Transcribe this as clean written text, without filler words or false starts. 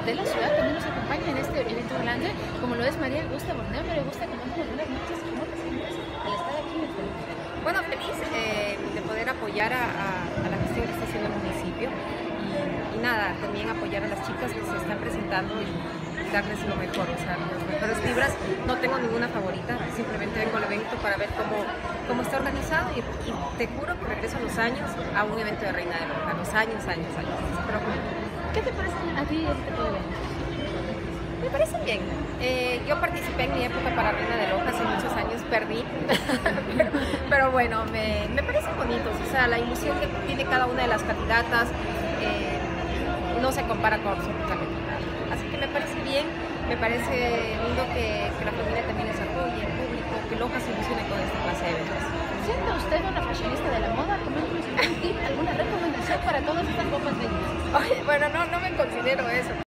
de la ciudad también nos acompaña en este evento grande, como lo es María Augusta Borneo. María Augusta, ¿cómo buenas noches? ¿Cómo te sientes al estar aquí en el Perú? Bueno, feliz de poder apoyar a la gestión que está haciendo el municipio y nada, también apoyar a las chicas que se están presentando y darles lo mejor, o sea, las mejores vibras. No tengo ninguna favorita, simplemente vengo al evento para ver cómo está organizado y te juro que regreso a los años a un evento de Reina de Loja, a los años. Pero, ¿Qué te parece a ti este tipo de eventos? me parece bien. Yo participé en mi época para Reina de Loja, hace muchos años perdí, pero bueno, me parecen bonitos, o sea, la ilusión que tiene cada una de las candidatas no se compara con absolutamente nada. Así que me parece bien, me parece lindo que la familia también les apoye, el público, que Loja se ilusione con esta clase de eventos. Siendo usted una fashionista de la moda, coméntenos un tip, alguna recomendación para todas estas ropas bellas. Oye, bueno, no me considero eso.